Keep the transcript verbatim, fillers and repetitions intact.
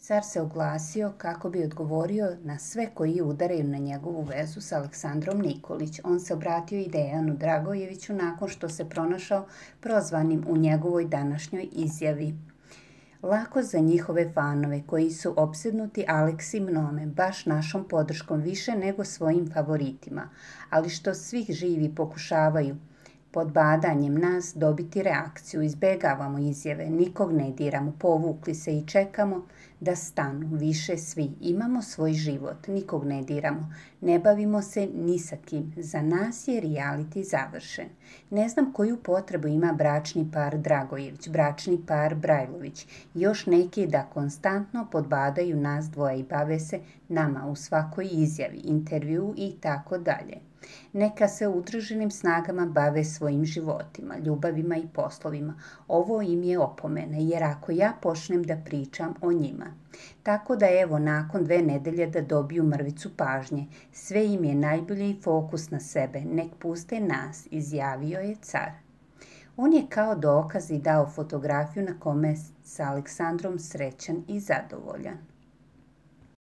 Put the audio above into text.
Car se oglasio kako bi odgovorio na sve koji udaraju na njegovu vezu s Aleksandrom Nikolić. On se obratio i Dejanu Dragojeviću nakon što se pronašao prozvanim u njegovoj današnjoj izjavi. Lako za njihove fanove koji su opsednuti Aleksim Nome, baš našom podrškom više nego svojim favoritima, ali što svih živi pokušavaju pod badanjem nas dobiti reakciju, izbegavamo izjave, nikog ne diramo, povukli se i čekamo da stanu, više svi. Imamo svoj život, nikog ne diramo, ne bavimo se ni sa kim. Za nas je reality završen. Ne znam koju potrebu ima bračni par Dragojević, bračni par Brajlović i još neki da konstantno podbadaju nas dvoje i bave se nama u svakoj izjavi, intervju i tako dalje. Neka se udruženim snagama bave svojim životima, ljubavima i poslovima. Ovo im je opomena, jer ako ja počnem da pričam o njima. Tako da evo, nakon dve nedelje da dobiju mrvicu pažnje, sve im je najbolji fokus na sebe, nek puste nas, izjavio je car. On je kao dokaz i dao fotografiju na kome s Aleksandrom srećan i zadovoljan.